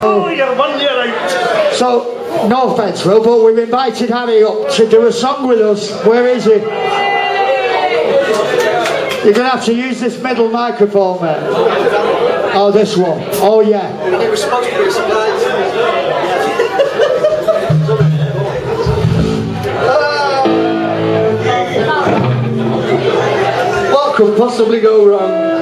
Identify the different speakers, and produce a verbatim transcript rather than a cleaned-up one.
Speaker 1: Oh, you're one year out.
Speaker 2: So, no offence, Will, but we've invited Harry up to do a song with us. Where is he? You're going to have to use this middle microphone, mate. Oh, this one. Oh, yeah.
Speaker 3: What could possibly go wrong?